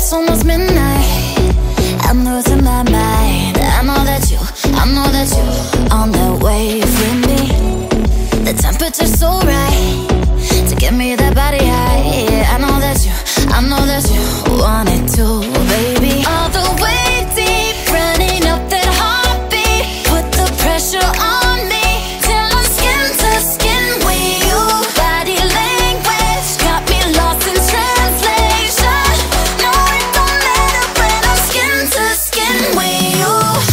It's almost midnight, I'm losing my mind. I know that you on that wave with me. The temperature's so right to give me that body high. Yeah, I know that you want it too, baby. All the way deep, running up that heartbeat. Put the pressure on me till I'm skin to skin with you. Body language got me lost in translation. No, it don't matter when I'm skin to skin with you.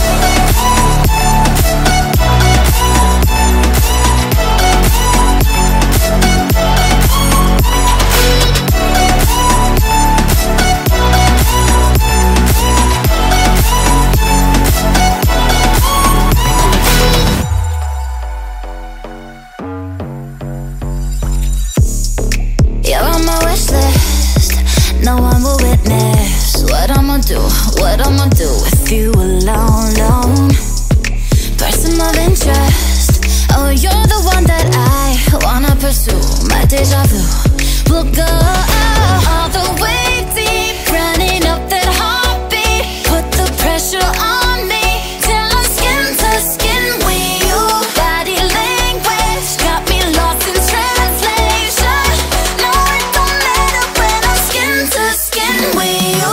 You're on my wish list, no one will witness what I'ma do with you alone. Person of interest, oh, you're the one that I wanna pursue. My deja vu will go all the way deep, running up that heartbeat. Put the pressure on me till I'm skin to skin with you. Body language got me lost in translation. No, it don't matter when I'm skin to skin with you.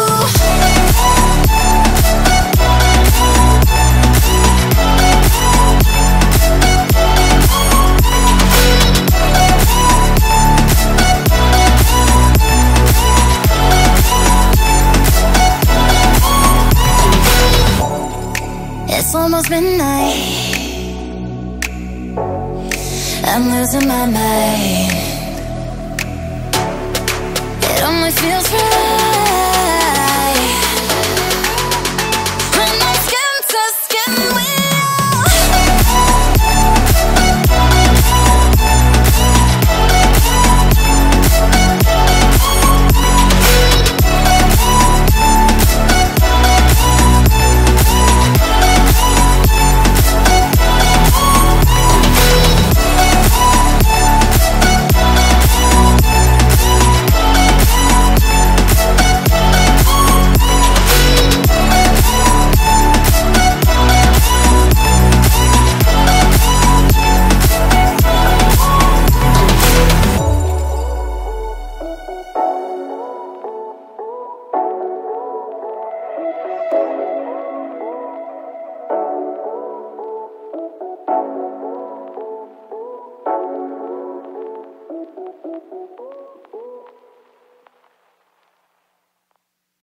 It's almost midnight, I'm losing my mind.